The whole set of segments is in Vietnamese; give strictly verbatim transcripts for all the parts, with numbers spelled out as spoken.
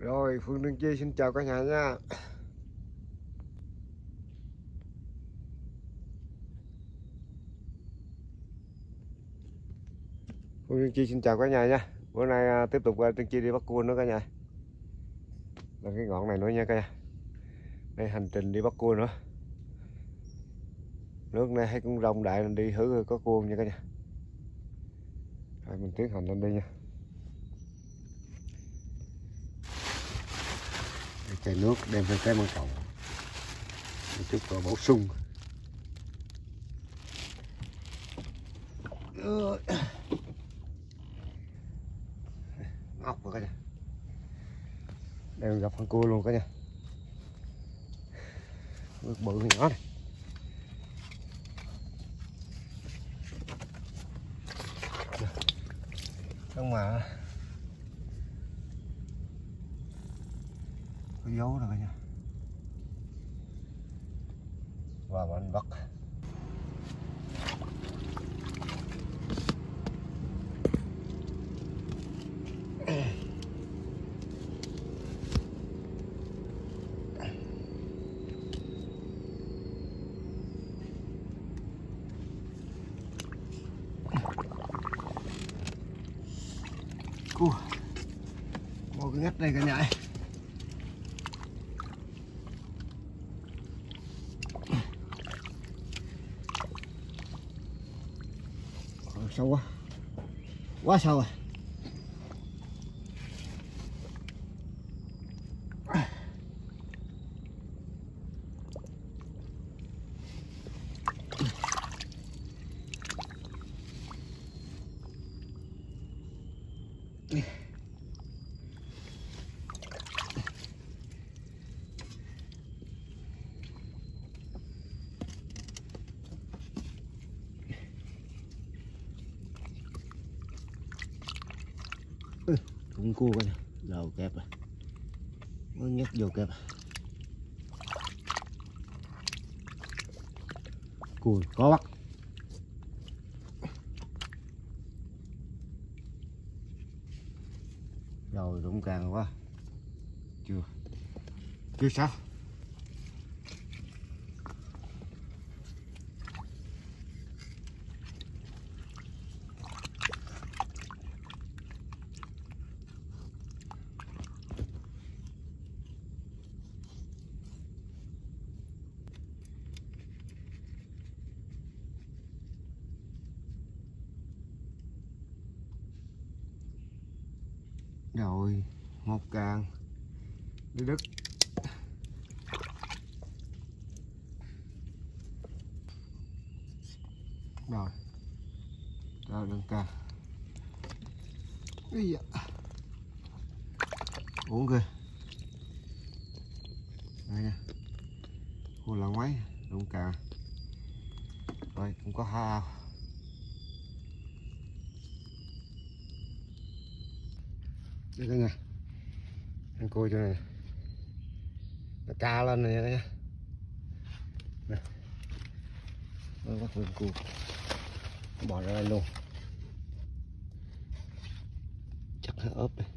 Rồi, Phương Đương Chi xin chào cả nhà nha. Phương Đương Chi xin chào cả nhà nha. Bữa nay à, tiếp tục Đương Chi đi bắt cua nữa cả nhà. Là cái ngọn này nữa nha cả nhà. Đây hành trình đi bắt cua nữa. Nước này hay cũng rộng đại nên đi thử có cua nha cả nhà. Rồi mình tiến hành lên đi nha. Đây, chai nước đem theo cái măng cọng. Một chút vào bổ sung. Ốc rồi cả nhà. Đây mình gặp con cua luôn cả nhà. Nước bự nhỏ này. Nhưng mà có dấu rồi cả nhà. Và mình bắt cua một cái ngắt đây cả nhà. Sâu quá, quá sâu rồi. Ừ, cũng cua coi nè, đầu kẹp rồi, mới nhấc vô kẹp. Cua có bắt. Rồi rụng càng quá, chưa, chưa sao. Rồi một càng đi đứt. Rồi rồi đừng càng. Ý da. Uống kìa. Đây nha, cua lần mấy đụng càng. Rồi cũng có hai ao. Đây cả nhà, ăn cua chỗ này nó ca lên này nha. Nè, nó bắt được cua, nó bò ra đây luôn, chắc nó ốp đây,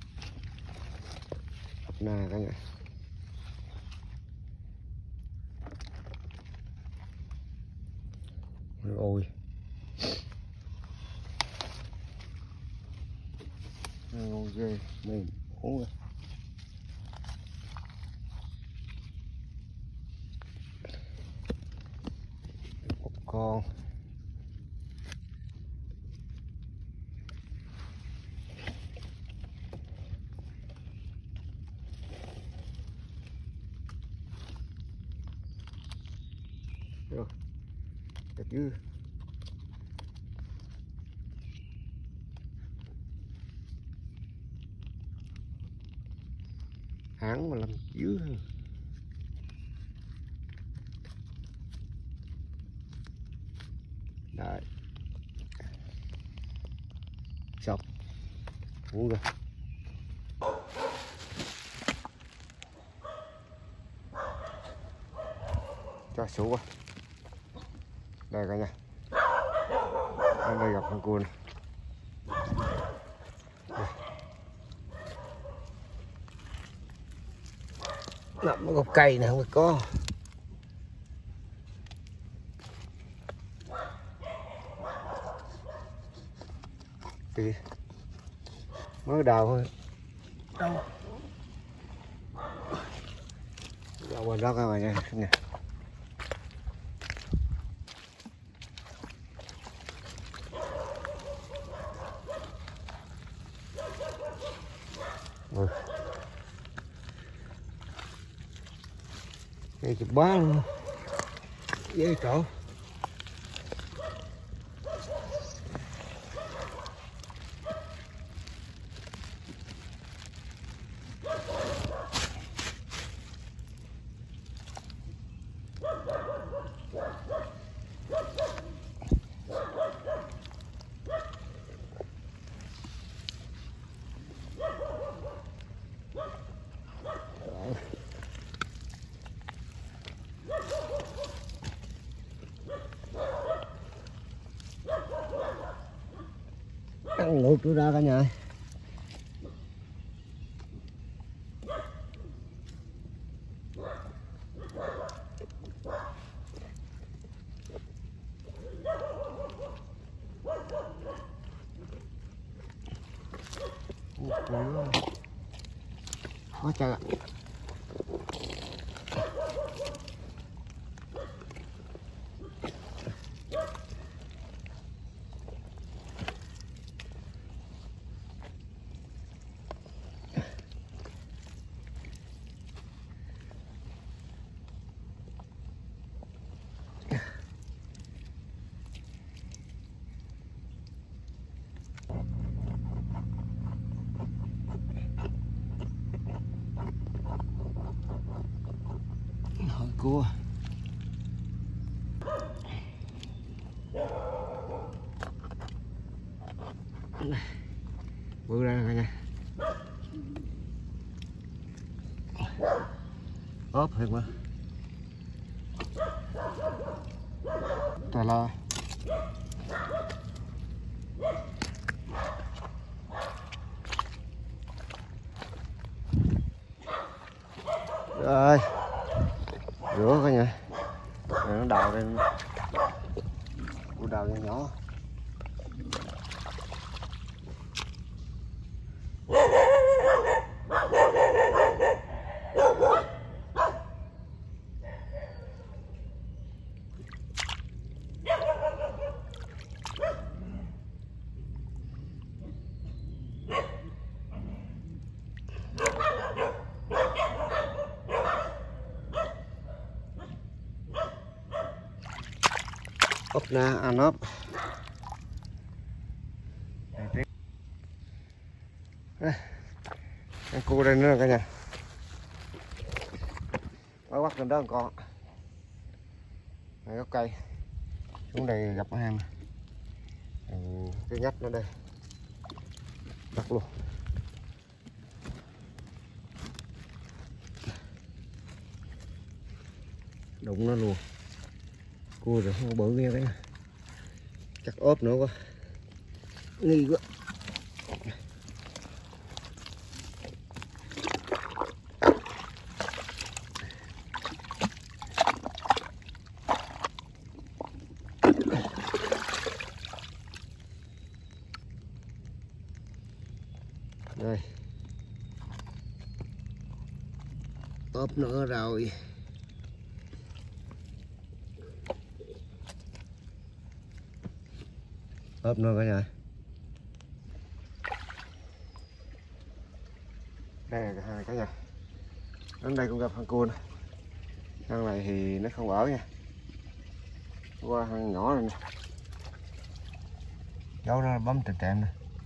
ốp na cả nhà. Ôi ngon ghê, mềm uống rồi. Một con rồi đẹp dữ. Hãng mà làm dữ hơn. Đấy, xong uống rồi. Cho số qua đây cả nhà. Ở đây gặp con cua này. Nằm gốc cây này không có. Thì mới đào thôi. Đâu? Đào bên đó các bạn nha. Nè. Ừ. Đây chụp bá luôn. Dễ chỗ. Ăn lụt nó ra cả nhà ơi. Quá trời ạ. Hỏi cua. Bự ra cả nhà. Ốp thiệt mà. Trời lo. Rồi. Rửa cả nhà. Rồi nó đào lên. Cua đào nhỏ nhỏ. Ốp nè, ăn ốp. Ăn cua đây nữa cả nhà. Mới bắt lên đó con. Này gốc cây. Xuống đây gặp ham. Ừ, cái ngách nó đây. Đặt luôn. Đụng nó luôn. Cua rồi không bự nghe cái. Chắc ốp nữa quá. Nghi quá. Đây. Ốp nữa rồi. Ốp nữa cả nhà. Đây là hai cả nhà. Đến đây cũng gặp hang cua nè. Hang này thì nó không ở nha. Qua hang nhỏ này nè. Dấu nó bấm tèm tèm nè.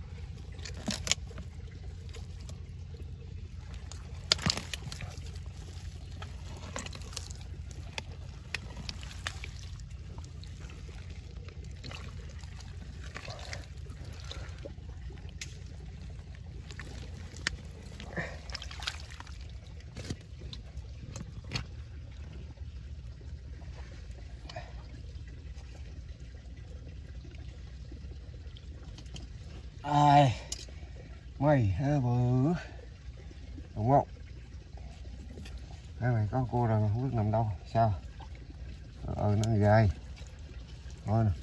Ai mày bự đúng không? Cái này có cua rồi không biết nằm đâu sao. Ừ nó gai thôi nè.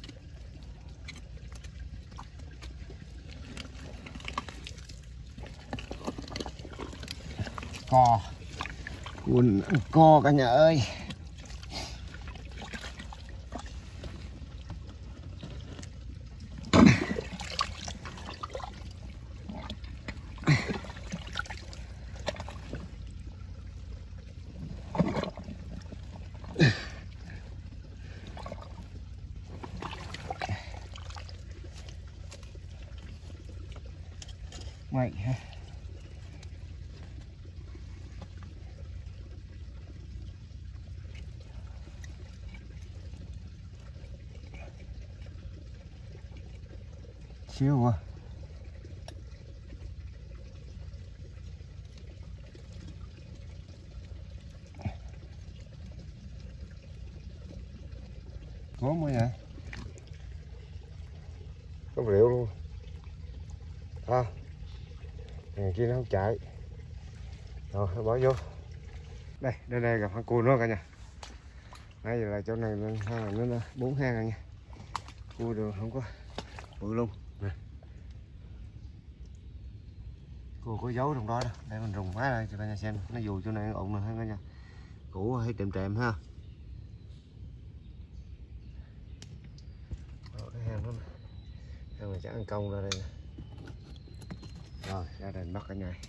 Co cuốn co cả nhà ơi. Mày ha. Xíu quá. Có mới vậy. Có rượu luôn. À. Thằng kia nó không chạy. Rồi bỏ vô. Đây, đây đây gặp con cua nữa cả nhà. Nãy giờ là chỗ này nó hang nó bốn hang rồi nha. Cua đường không có bự luôn. Nè. Cua có dấu trong đó đó. Đây mình rùng má đây cho cả nhà xem. Nó dù chỗ này nó ổn rồi cả nhà. Củ hay trệm trệm ha. Rồi cái hang đó nè. Hang này chắc ăn công ra đây nè. Rồi ra đây bắt cả nhà.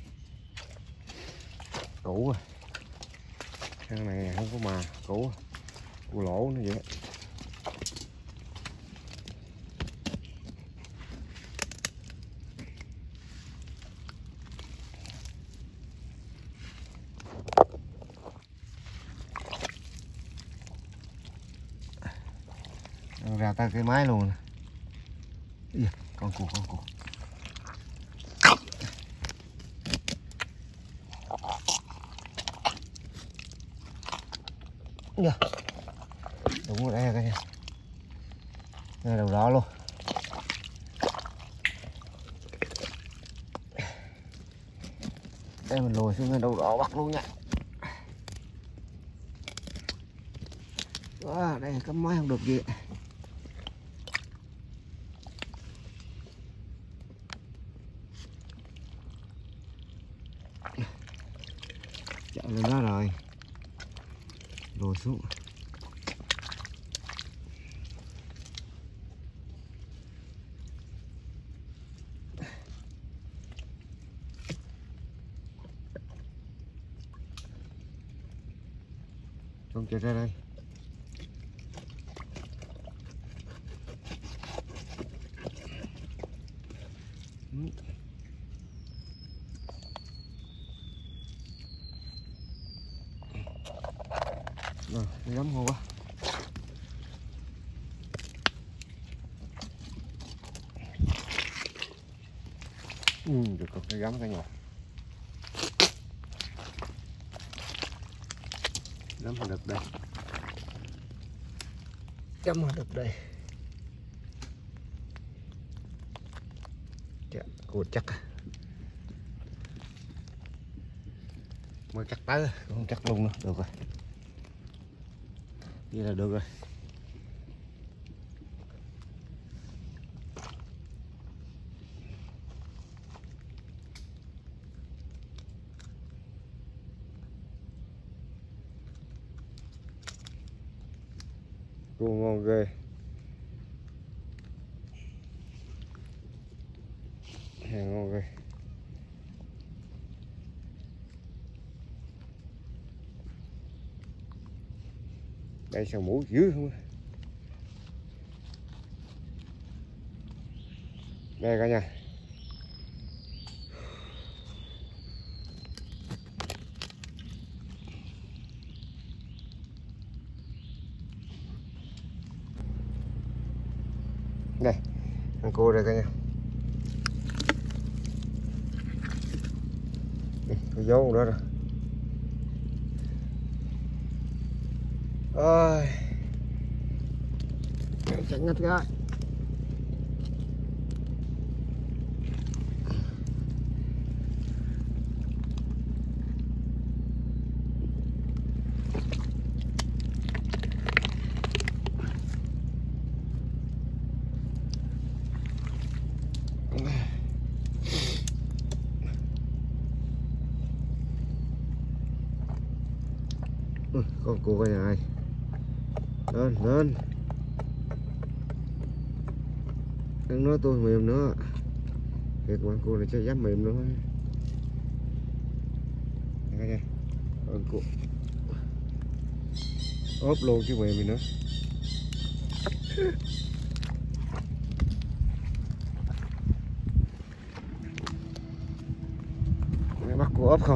Củ rồi. Hang này không có mà củ. Củ lỗ nó vậy. Ra tới cái máy luôn nè. Ý, con cua con cua. Yeah. Đúng rồi đây cả nhà. Ngay đầu đó luôn. Đây mình lùi xuống ngay đầu đó bắt luôn nha. Đó, đây cắm máy không được gì. Chạy lên đó rồi. Lùi xuống. Con chạy ra đây. Rồi, nó gắm ngon quá. Ừ, được còn cái gắm cả nhà. Gắm vào được đây. Gắm vào được đây. Dạ, cua chắc à. Mới cắt tới, không cắt luôn nữa, được rồi. Vậy là được rồi. Cua ngon ghê. Hàng ngon ghê. Đây sao mũ dữ không? Đây cả nhà. Đây, con cua đây cả nhà. Đây, có dấu đó rồi. Ôi chẳng ngắt ra. Ui, con cua cái này lên lên, đừng nói tôi mềm nữa, cái con cua này chắc dám mềm nữa. Đây đây, con cua ốp luôn chứ mềm gì nữa. Mày bắt cua ốp không?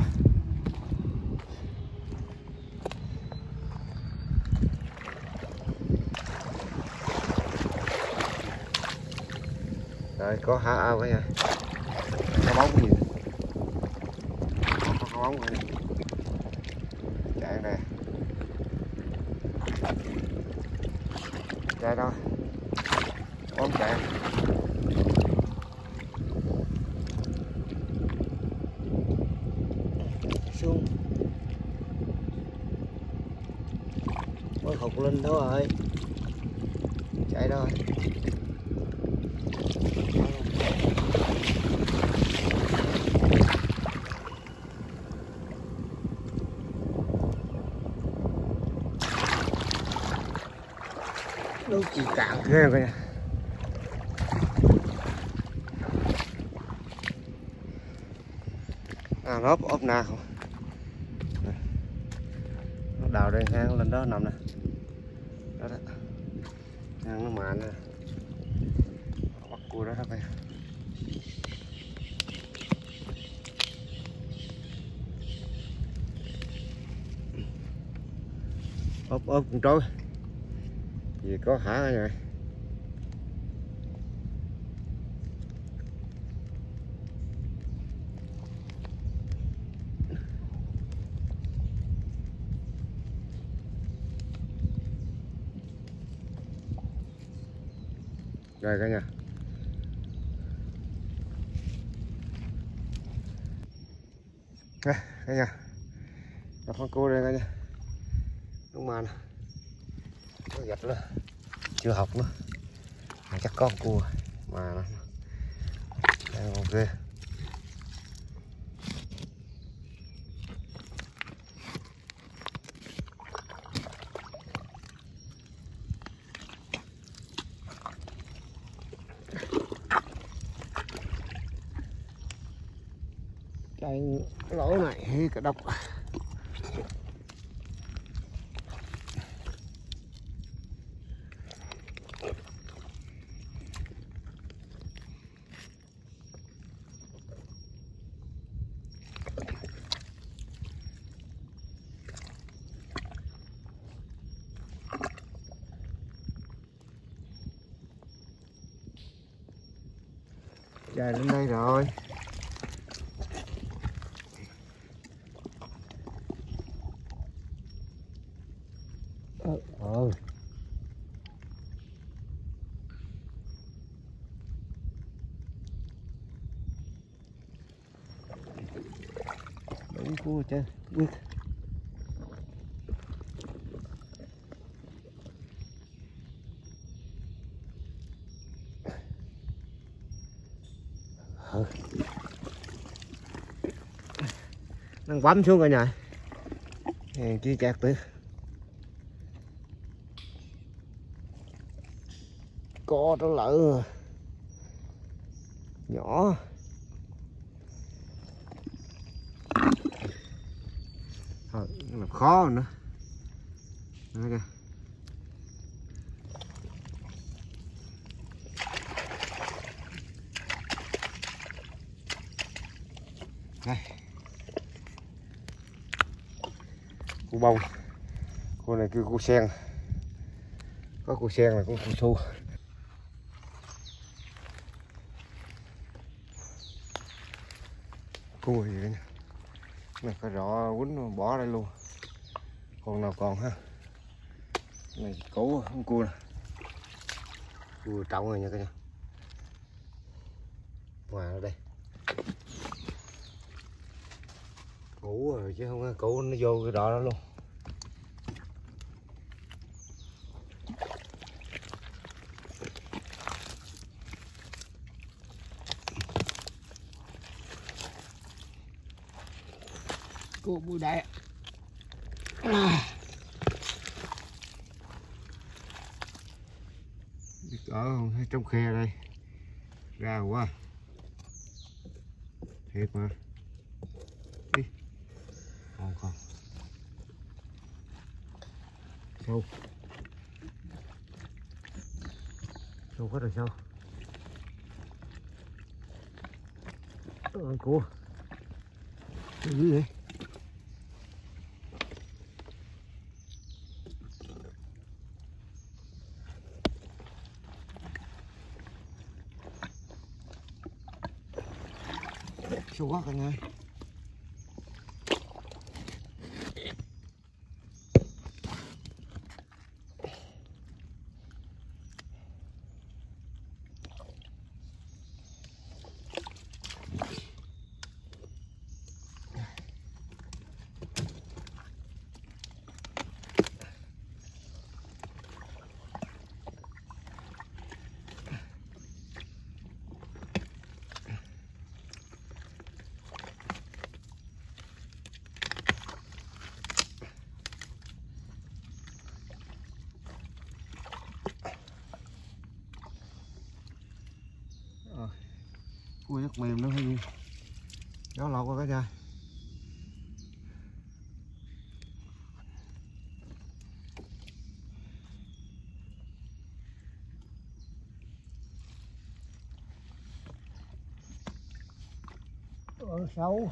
Rồi có há ao cái nha, có bóng gì, có, có bóng rồi nè, chạy nè, chạy đâu, bóng chạy, xuống, ôi hụt lên đó rồi, chạy đâu rồi. Đâu chỉ cạn ghê vậy. À nó ốp na không? Nó đào đây hang lên đó nằm nè. Đó đó. Hang nó màn nè. Bắt cua đó đó bây. Ốp ốp con trối. Gì có hả rồi. Rồi cả nhà. Đây, cả nhà. Gặp con cua đây cả nhà. Đúng mà nè. Nó gạch nữa. Chưa học nữa. Mà chắc con cua mà nó. Đây, ok. Cái lỗ này cái độc. Chạy lên đây rồi. Ờ, ờ. Đúng cua chứ biết. Ờ. Nó bấm xuống rồi nhà. Hèn chi chặt tử. Co nó lỡ nhỏ. Thôi, nó làm khó nữa. Đây kìa. Đây. Cua bông. Cua này kêu cua sen. Có cua sen là có cua su. Cua gì đây nè. Này phải rõ quýnh bỏ đây luôn. Còn nào còn ha. Này cũ không cua nè. Cua trọng rồi nha cả nhà. Ngoài ở đây. Cũ rồi chứ không có cũ nó vô cái đỏ đó luôn. Cua bùi đại. À. Đó, trong khe đây ra quá thiệt mà. Đi còn còn sâu sâu quá rồi sao ờ, cua cái gì vậy? Sâu quá cả nhà. Cua rất mềm nó hay gì đó lọt qua cả nhà. Ở sâu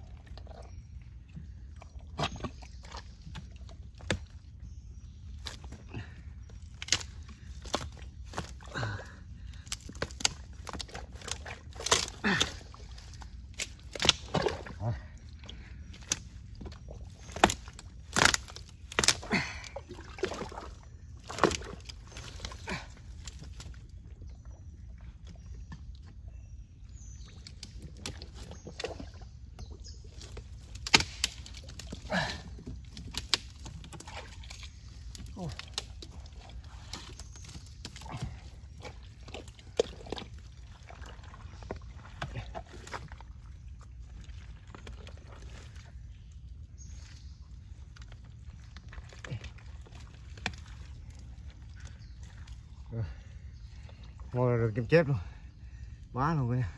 ngồi được chém chép luôn, quá luôn nha.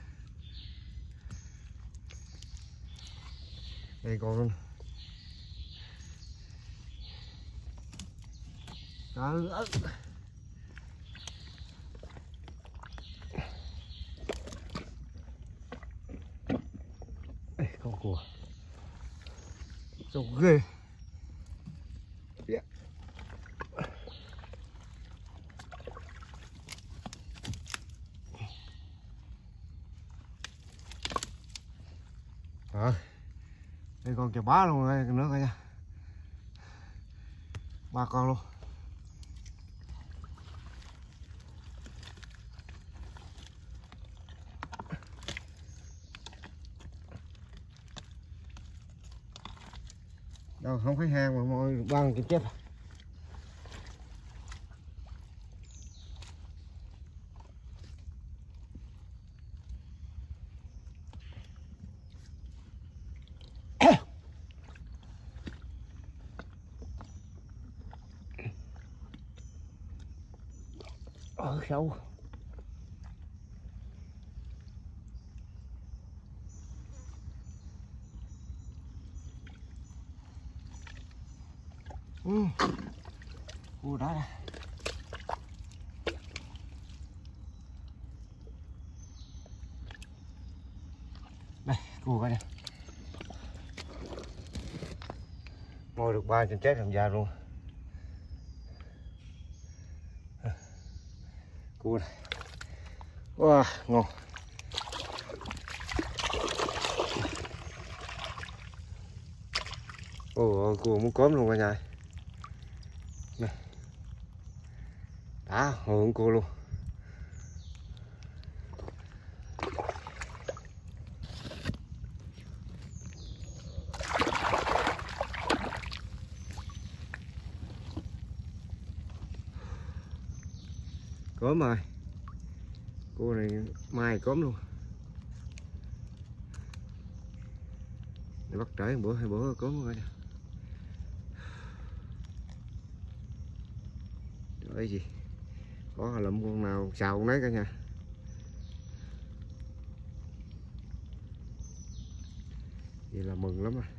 Đây còn luôn. Đó. Đây, con cua trông ghê. Yeah. Rồi. Đây con chà bá luôn đây nữa coi nha. Ba con luôn. Đâu không thấy hang mà mọi băng kịp chết. Ở sâu. Ừ. Cua đá ra. Đây, cua coi nè. Ngồi được ba chân chết làm da luôn. Cua này. Wow, ngon. Ồ, cua muốn cốm luôn cả nhà. Này. Đã, hưởng cua luôn. Cốm rồi. Cua này mai cốm luôn. Để bắt trễ một bữa hai bữa cốm rồi nè. Trời gì có lụm con nào xào con nấy cả nhà. Vậy là mừng lắm rồi.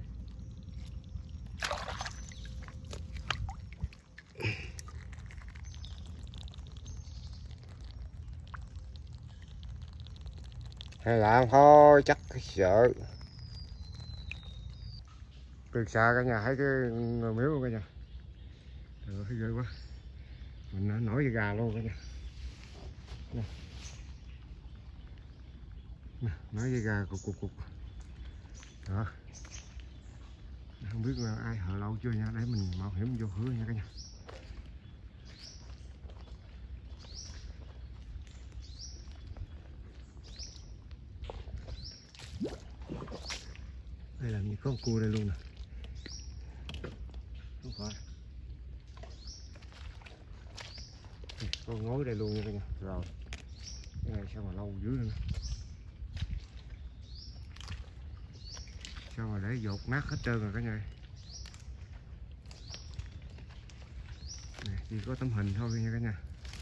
Hay làm thôi chắc sợ. Từ xa cả nhà thấy cái ngôi miếu luôn cả nhà. Trời ơi ghê quá. Mình đã nổi da gà luôn cả nhà. Nè. Nè, nổi da gà cục cục cục. Đó. Không biết là ai hờ lâu chưa nha, để mình mạo hiểm vô hứa nha cả nhà. Đây làm gì có con cua đây luôn nè. Không phải. Con ngối đây luôn nha cả nhà. Rồi. Cái này sao mà lâu dữ nữa. Sao mà để dột nát hết trơn rồi cả nhà. Này, chỉ có tấm hình thôi nha cả nhà.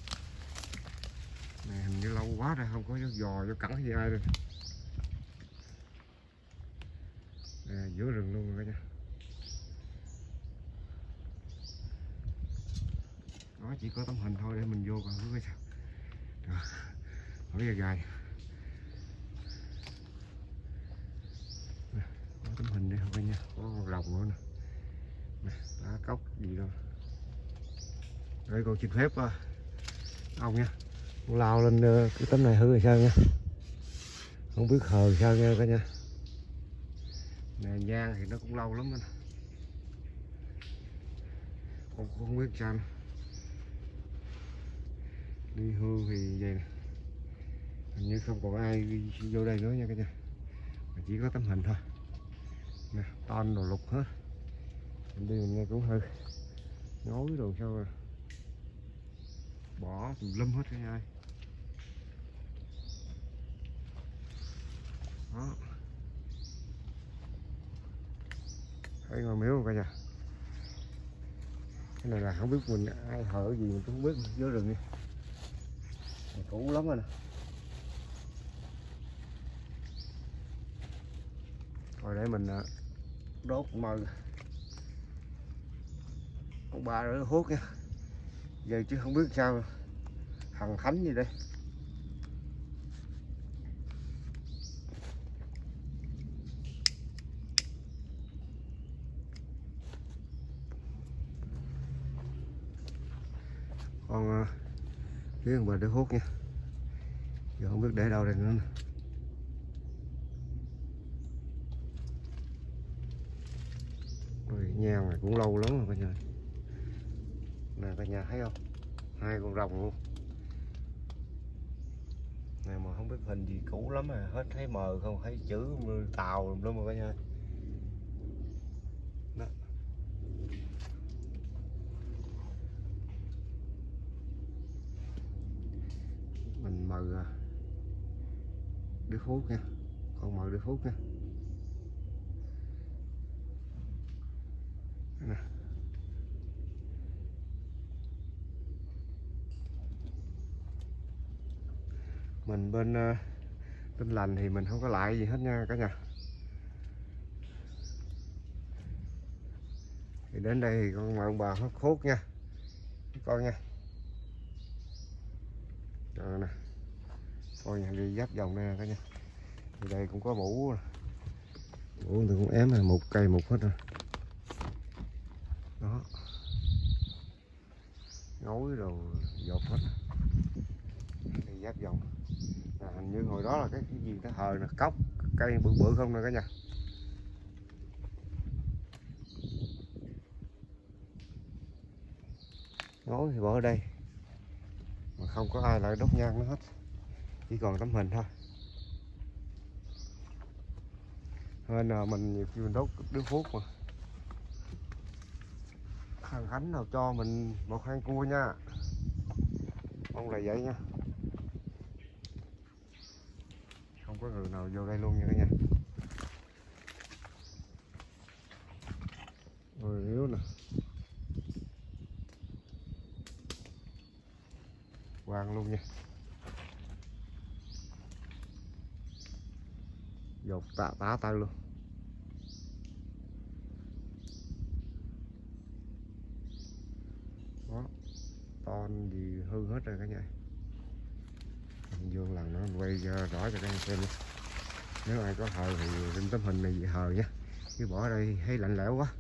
Này hình như lâu quá rồi không có gió giò gió cắn gì ai rồi. Đây, giữa rừng luôn rồi cả nhà. Đó chỉ có tấm hình thôi để mình vô còn cứ cái sao. Rồi, nổi da gà. Có tấm hình đây không cả nhà, có con rồng nữa nè. Nè, đá cốc gì đâu. Đây còn xin phép ông nha. Con lao lên cái tấm này hư rồi sao nha. Không biết hờ sao nha cả nhà. Nè nhang thì nó cũng lâu lắm đó. Con cũng không biết sao nữa. Đi hương thì vậy nè. Hình như không còn ai đi vô đây nữa nha cả nhà. Mà chỉ có tấm hình thôi. Nè, ton đồ lục hết. Mình đi mình nghe cũng hơi nhói đồ sao rồi. Bỏ tùm lum hết cả nhà ơi. Đó. Thấy ngôi miếu không cả nhà. Cái này là không biết mình ai thờ gì mình cũng không biết giữa rừng đi. Này cũ lắm rồi nè. Rồi để mình đốt mờ ông ba rồi hút nha. Giờ chứ không biết sao thần thánh gì đây. Còn phía bên để hút nha. Giờ không biết để đâu đây nữa nè. Rồi nhang này cũng lâu lắm rồi cả nhà. Nè cả nhà thấy không? Hai con rồng luôn. Này mà không biết hình gì cũ lắm à, hết thấy mờ không, thấy chữ Tàu luôn mà cả nhà. Đó. Mình mờ đứa hút nha. Con mờ đứa hút nha. Nè. Mình bên uh, Tin Lành thì mình không có lại gì hết nha cả nhà. Thì đến đây thì con mời ông bà hốt hút nha con nha. Rồi nè. Coi nha, đi giáp vòng đây nè cả nhà. Thì đây cũng có mũ. Mũ thì cũng ém là một cây một hết rồi. Đó. Ngói rồi dột hết. Đi giáp vòng. À, hình như hồi đó là cái, cái gì nó hờ nè, cốc cây bự bự không nè cả nhà. Ngói thì bỏ ở đây mà không có ai lại đốt nhang nữa hết, chỉ còn tấm hình thôi. Nên là mình nhiều khi mình đốt đứa phút mà thằng Khánh nào cho mình một hang cua nha, mong là vậy nha. Không có người nào vô đây luôn nha cả nhà. Rồi yếu nè, vàng luôn nha. Dột tạ tá tay luôn. Đó, ton gì hư hết rồi cả nhà. Mình dương lần nó quay rõ cho các anh xem nha. Nếu ai có hờ thì lên tấm hình này hờ nha, chứ bỏ đây thấy lạnh lẽo quá.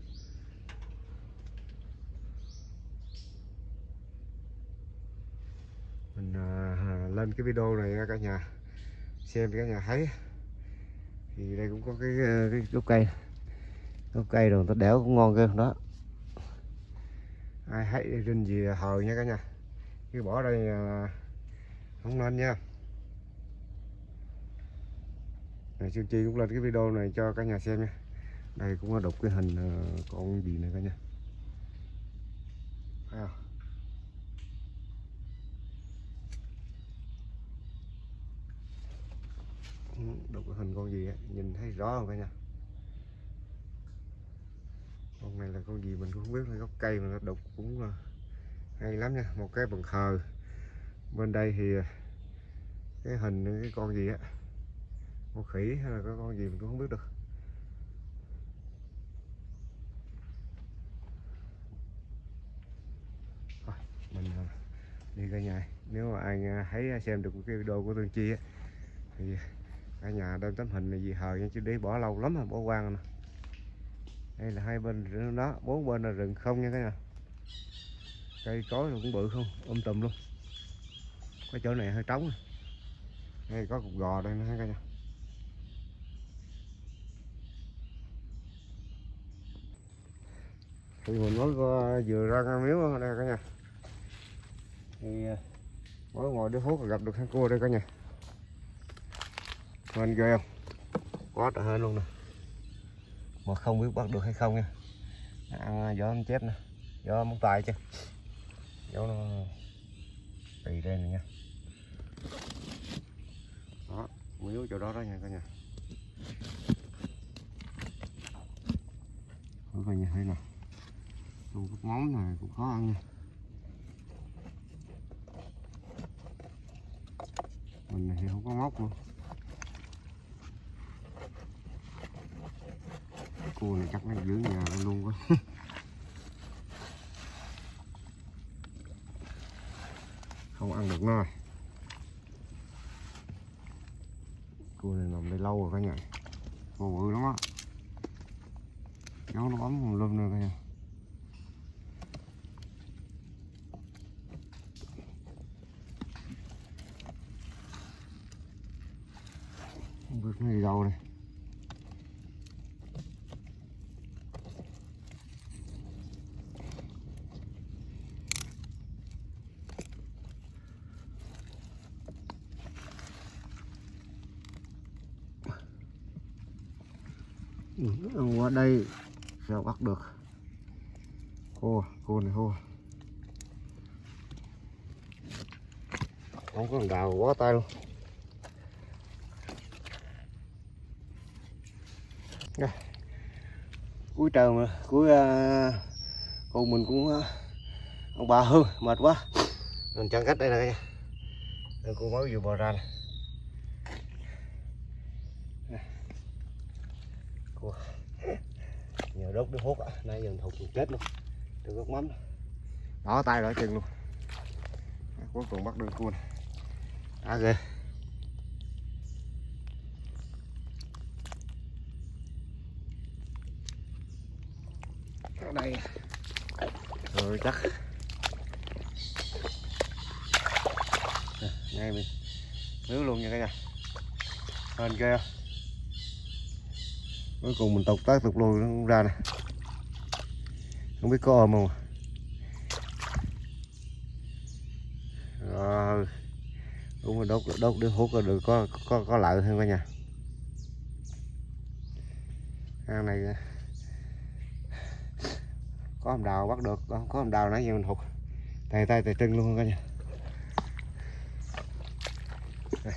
Mình à, lên cái video này cả nhà xem cả nhà thấy. Thì đây cũng có cái cái gốc cây, gốc cây rồi nó đẻo cũng ngon cơ đó. Ai thấy rinh gì hờ nha cả nhà, chứ bỏ đây à, không nên nha. Này, Chương Chi cũng lên cái video này cho cả nhà xem nha. Đây cũng có đục cái hình uh, con gì này cả nhà. À. Đục cái hình con gì á, nhìn thấy rõ không cả nhà. Con này là con gì mình cũng không biết, là gốc cây mà nó đục cũng uh, hay lắm nha. Một cái bằng khờ. Bên đây thì cái hình cái con gì á, con khỉ hay là cái con gì mình cũng không biết được. Thôi, mình đi cả nhà. Nếu mà ai thấy xem được cái video của Tương Chi á thì cả nhà đem tấm hình này gì hờ nha, chứ để bỏ lâu lắm rồi, bỏ quang rồi nè. Đây là hai bên rừng đó, bốn bên là rừng không nha cả nhà. Cây cối cũng bự không, um tùm luôn. Cái chỗ này hơi trống. Đây có cục gò đây nữa cả nhà. Thì mình mới vừa ra cái miếu đây cả nhà. Thì mới ngồi đi hút gặp được hai cua đây cả nhà. Mình ghê không? Quá trời hên luôn nè. Mà không biết bắt được hay không nha. Ăn gió nó chết nè. Gió muốn tay chứ. Gió nó tì đây nè nha. Đó, miếu chỗ đó đó nha cả nhà. Thử coi nha, thấy nè. Luôn cái móng này cũng khó ăn nha. Mình này thì không có móc luôn. Cua này chắc nó giữ nhà luôn quá. Không ăn được nó rồi. Cua này nằm đây lâu rồi cả nhà. Cua bự lắm á. Gió nó bấm lum nữa cả nhà. Không biết nó đi đâu đây. Ăn qua đây sao bắt được. Khô, khô này khô. Không có con đào quá tay luôn. Đây. Cuối trời mà, cuối uh, cô mình cũng uh, ông bà hư, mệt quá. Mình chặn cách đây nè nha. Đây cô mới vừa bò ra này. Cô nhờ đốt đi hút á, nãy giờ thục chết luôn. Đừng gốc mắm. Đỏ tay đỏ chân luôn. Cuối cùng bắt được cua này. Đã ghê. Ở đây. Rồi chắc. Nè, ngay mình nước luôn nha cả nhà. Hên ghê không? Cuối cùng mình tục tới tục lui nó cũng ra nè. Không biết có ôm không. Rồi. Đúng rồi, đốt đốt để hút được có có có lợi hơn cả nhà. Ăn này có hầm đào bắt được, có hầm đào nãy giờ mình hụt tay tay tay chân luôn cả nhà. Đây.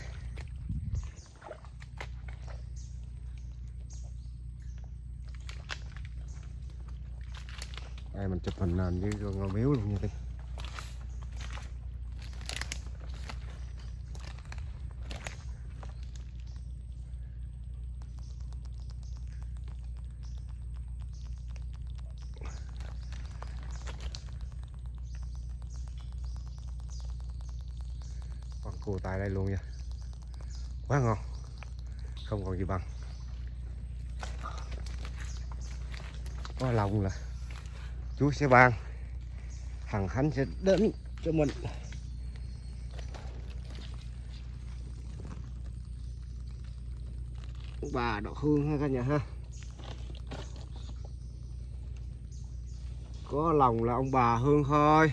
Đây mình chụp hình nền với con miếu luôn nha. cua tại đây luôn nha, quá ngon, không còn gì bằng. Có lòng là Chúa sẽ ban, thằng Khánh sẽ đến cho mình. Bà đậu hương ha cả nhà ha. Có lòng là ông bà hương thôi.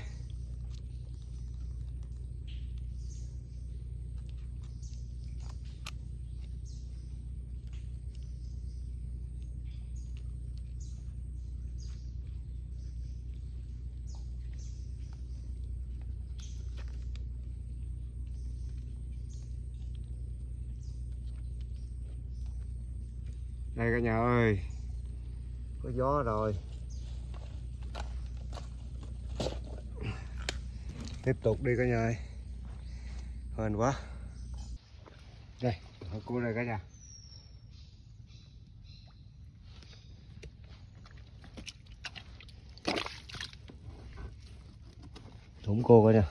Đây cả nhà ơi, có gió rồi. Tiếp tục đi cả nhà ơi, hên quá. Đây, cua đây cả nhà. Thủng cô cả nhà.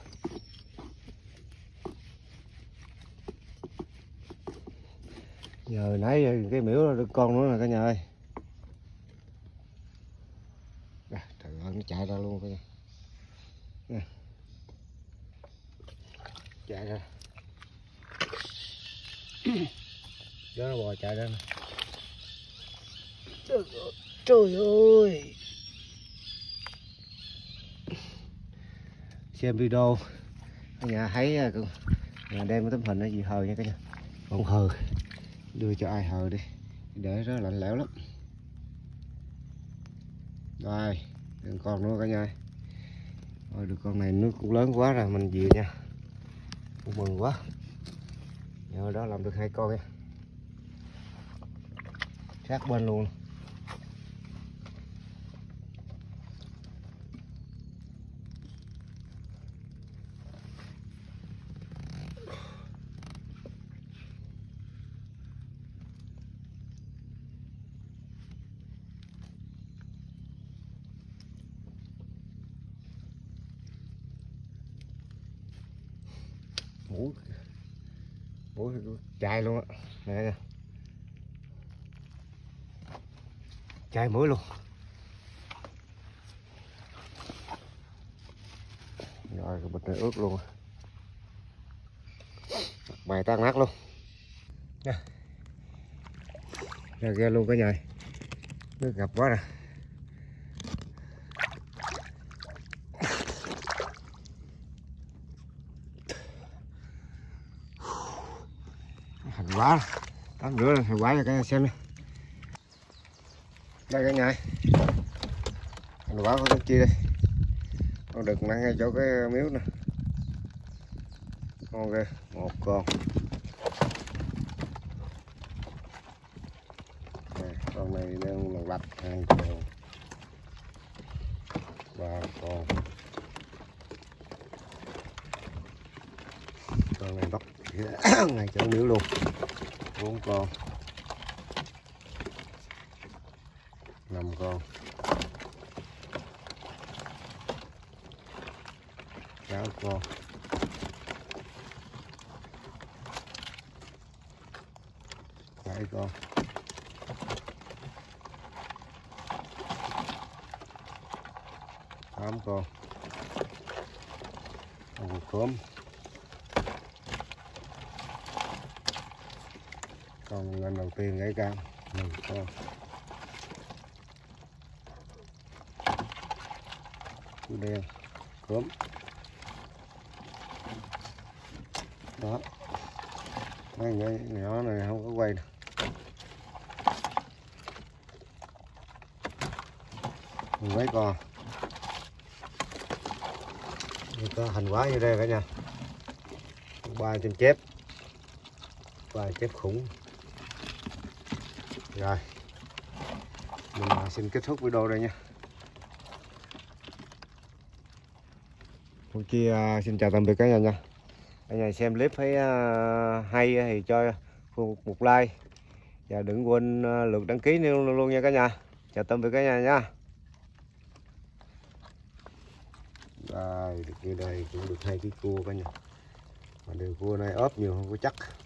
Giờ nãy cái miễu được con nữa nè cả nhà ơi. Đây, trời ơi, nó chạy ra luôn cả nhà. Nè. Chạy ra. Đó nó bò chạy ra nè. Trời ơi, trời ơi. Xem video cả nhà thấy nhà đem cái tấm hình nó gì hờ nha cả nhà. Không hờ, đưa cho ai hờ đi, để nó lạnh lẽo lắm. Rồi, đừng còn nữa cả nhà. Rồi được con này nước cũng lớn quá rồi, mình về nha. Cũng mừng quá. Nhờ đó làm được hai con nha. Sát bên luôn. Mũi mũi chạy luôn á, nè nha, chạy mũi luôn. Rồi cái bịch này ướt luôn, mày tan nát luôn nha. Ra ghe luôn cả nhà, nước ngập quá nè. Hành quá, tắm rửa lên hành quá cho cả nhà xem đi. Đây cả nhà, hành quá của cái chia đây, con đực nặng ngay chỗ cái miếu nè. Con ghê, một con. Này, con này đang lần lạch, hai con, ba con. Con này bắt ngay chỗ miếu luôn, bốn con, năm con, sáu con, bảy con, tám con, con cốm, con lần đầu tiên gãy cam, mười con, cua đen, cốm. Đó, mấy cái nhỏ này không có quay nè. Mấy con như có hành quá như đây cả nhà, ba trên chép, ba chép khủng. Rồi mình xin kết thúc video đây nha. Hôm kia xin chào tạm biệt cả nhà nha. Cả nhà xem clip thấy hay thì cho một like và đừng quên lượt đăng ký luôn luôn nha cả nhà. Chào tạm biệt cả nhà nha. Rồi, được như đây cũng được hai cái cua cả nhà. Mà đường cua này ốp nhiều không có chắc.